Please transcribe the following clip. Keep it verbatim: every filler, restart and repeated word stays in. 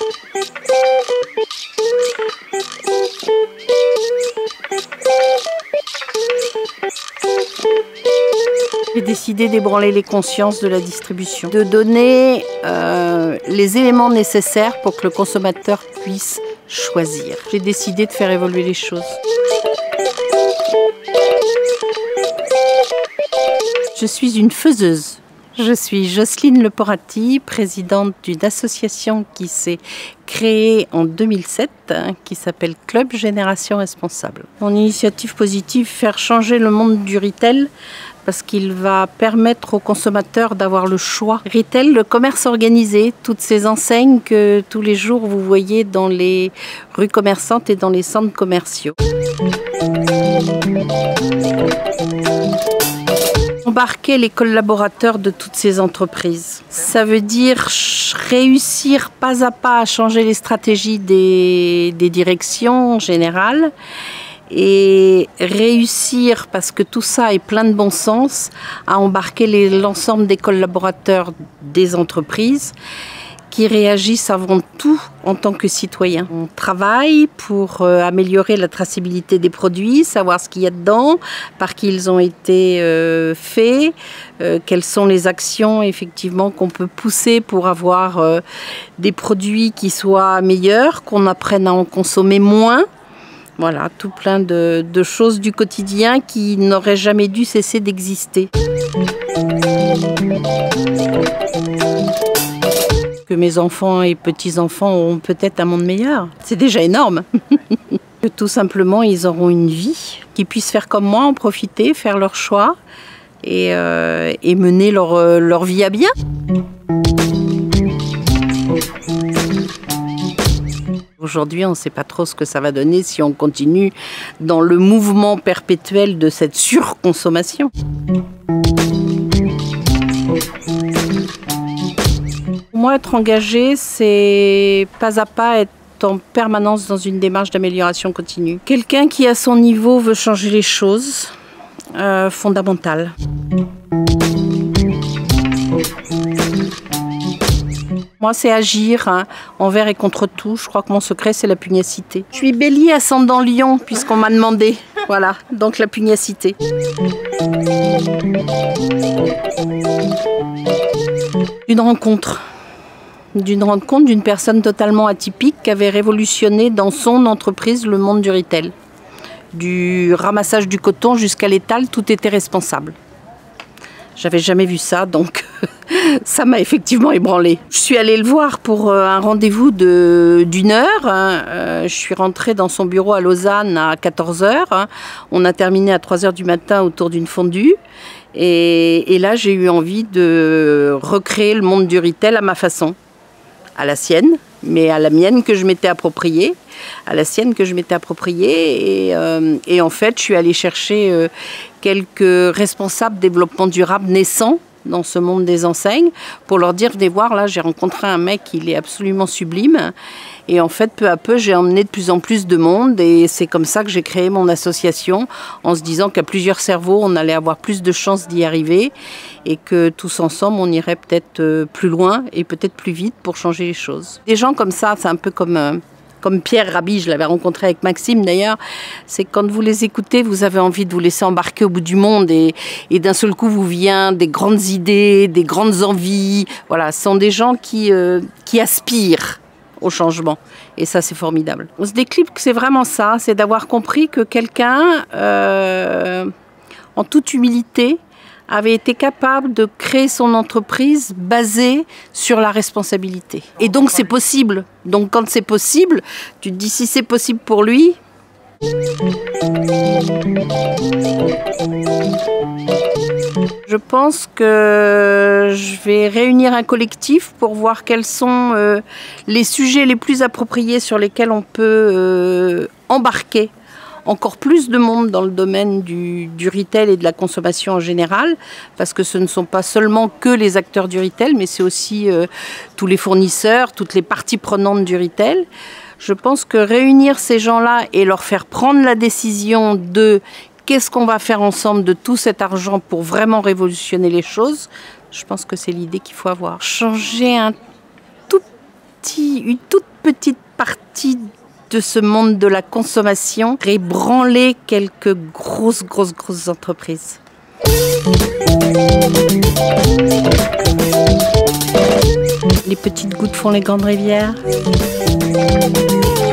J'ai décidé d'ébranler les consciences de la distribution, de donner euh, les éléments nécessaires pour que le consommateur puisse choisir. J'ai décidé de faire évoluer les choses. Je suis une faiseuse. Je suis Jocelyne Leporati, présidente d'une association qui s'est créée en deux mille sept, hein, qui s'appelle Club Génération Responsable. Mon initiative positive, faire changer le monde du retail, parce qu'il va permettre aux consommateurs d'avoir le choix. Retail, le commerce organisé, toutes ces enseignes que tous les jours vous voyez dans les rues commerçantes et dans les centres commerciaux. Embarquer les collaborateurs de toutes ces entreprises. Ça veut dire réussir pas à pas à changer les stratégies des, des directions générales et réussir, parce que tout ça est plein de bon sens, à embarquer l'ensemble des collaborateurs des entreprises qui réagissent avant tout en tant que citoyens. On travaille pour euh, améliorer la traçabilité des produits, savoir ce qu'il y a dedans, par qui ils ont été euh, faits, euh, quelles sont les actions effectivement qu'on peut pousser pour avoir euh, des produits qui soient meilleurs, qu'on apprenne à en consommer moins. Voilà, tout plein de, de choses du quotidien qui n'auraient jamais dû cesser d'exister. Que mes enfants et petits-enfants auront peut-être un monde meilleur. C'est déjà énorme. Que tout simplement, ils auront une vie, qu'ils puissent faire comme moi, en profiter, faire leur choix et, euh, et mener leur, leur vie à bien. Aujourd'hui, on ne sait pas trop ce que ça va donner si on continue dans le mouvement perpétuel de cette surconsommation. Pour moi, être engagé, c'est pas à pas être en permanence dans une démarche d'amélioration continue. Quelqu'un qui, à son niveau, veut changer les choses, euh, fondamentales. Moi, c'est agir hein, envers et contre tout. Je crois que mon secret, c'est la pugnacité. Je suis bélier ascendant lion, puisqu'on m'a demandé. Voilà, donc la pugnacité. Une rencontre. D'une rencontre d'une personne totalement atypique qui avait révolutionné dans son entreprise le monde du retail. Du ramassage du coton jusqu'à l'étal, tout était responsable. J'avais jamais vu ça, donc ça m'a effectivement ébranlé. Je suis allée le voir pour un rendez-vous d'une heure. Hein. Euh, je suis rentrée dans son bureau à Lausanne à quatorze heures. Hein. On a terminé à trois heures du matin autour d'une fondue. Et, et là, j'ai eu envie de recréer le monde du retail à ma façon. À la sienne, mais à la mienne que je m'étais appropriée, à la sienne que je m'étais appropriée. Et, euh, et en fait, je suis allée chercher euh, quelques responsables développement durable naissants dans ce monde des enseignes pour leur dire, venez voir, là, j'ai rencontré un mec, il est absolument sublime. Et en fait, peu à peu, j'ai emmené de plus en plus de monde et c'est comme ça que j'ai créé mon association en se disant qu'à plusieurs cerveaux, on allait avoir plus de chances d'y arriver et que tous ensemble, on irait peut-être plus loin et peut-être plus vite pour changer les choses. Des gens comme ça, c'est un peu comme... Euh, Comme Pierre Rabhi, je l'avais rencontré avec Maxime d'ailleurs, c'est quand vous les écoutez, vous avez envie de vous laisser embarquer au bout du monde et, et d'un seul coup vous vient des grandes idées, des grandes envies. Voilà, ce sont des gens qui, euh, qui aspirent au changement et ça c'est formidable. Ce déclic, c'est vraiment ça, c'est d'avoir compris que quelqu'un, euh, en toute humilité, avait été capable de créer son entreprise basée sur la responsabilité. Et donc c'est possible. Donc quand c'est possible, tu te dis si c'est possible pour lui. Je pense que je vais réunir un collectif pour voir quels sont euh, les sujets les plus appropriés sur lesquels on peut euh, embarquer encore plus de monde dans le domaine du, du retail et de la consommation en général, parce que ce ne sont pas seulement que les acteurs du retail, mais c'est aussi euh, tous les fournisseurs, toutes les parties prenantes du retail. Je pense que réunir ces gens-là et leur faire prendre la décision de qu'est-ce qu'on va faire ensemble de tout cet argent pour vraiment révolutionner les choses, je pense que c'est l'idée qu'il faut avoir. Changer un tout partie, une toute petite partie de ce monde de la consommation et ébranler quelques grosses, grosses, grosses entreprises. Les petites gouttes font les grandes rivières.